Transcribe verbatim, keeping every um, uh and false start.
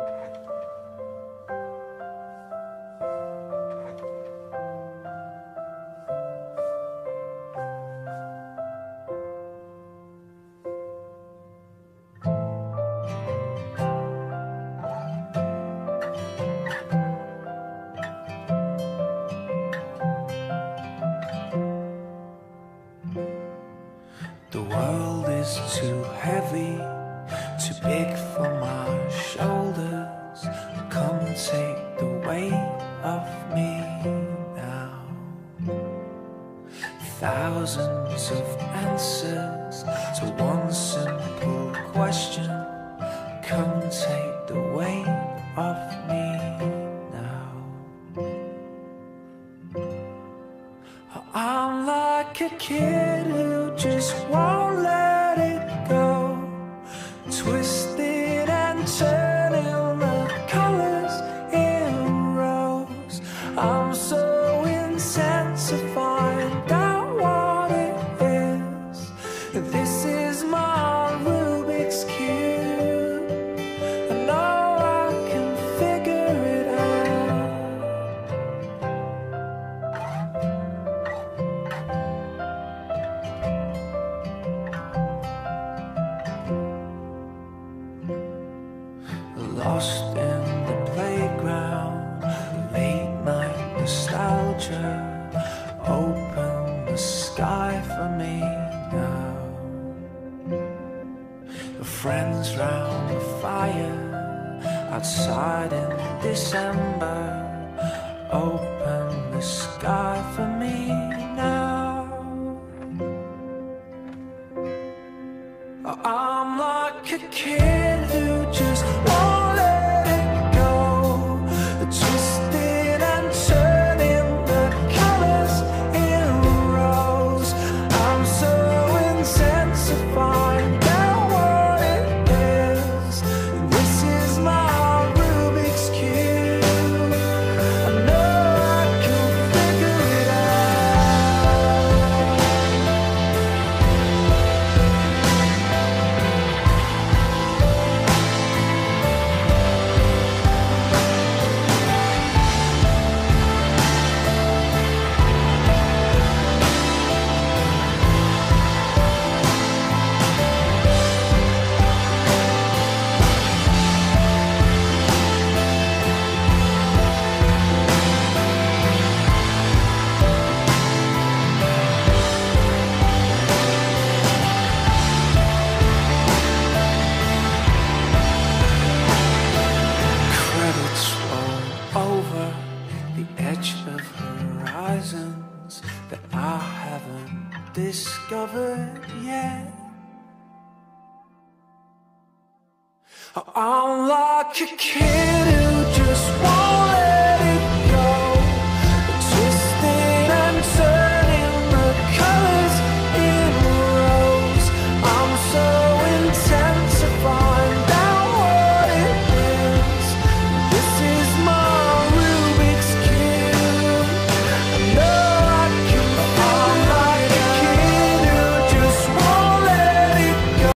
The world is too heavy, too big for my shoulders. Come take the weight off me now. Thousands of answers to one simple question. Come take the weight off me now. I'm like a kid who just won't let it go, twisted and turning the colors in rows. I'm so intent to find out what it is. This is my Rubik's Cube. I know I can figure it out. Lost in the playground, late night nostalgia. Open the sky for me now. Friends round the fire, outside in December. Open the sky for me now. I'm like a kid who just won't let it go, twisted and turning the colors in rows. I'm so intent to find out what it is. This is my Rubik's Cube. I know I can figure it over the edge of horizons that I haven't discovered yet. I'm like a kid who just wants